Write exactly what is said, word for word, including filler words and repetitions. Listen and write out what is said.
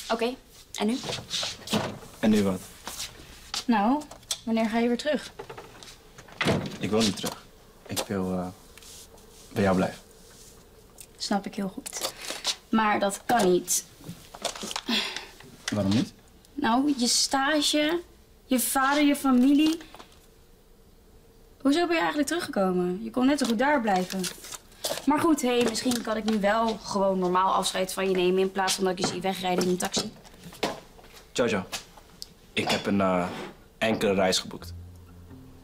Oké, okay. En nu? En nu wat? Nou, wanneer ga je weer terug? Ik wil niet terug. Ik wil uh, bij jou blijven. Snap ik heel goed. Maar dat kan niet. Waarom niet? Nou, je stage, je vader, je familie. Hoezo ben je eigenlijk teruggekomen? Je kon net zo goed daar blijven. Maar goed, hé, hey, misschien kan ik nu wel gewoon normaal afscheid van je nemen in plaats van dat ik je zie wegrijden in een taxi. Jojo, ik heb een uh, enkele reis geboekt.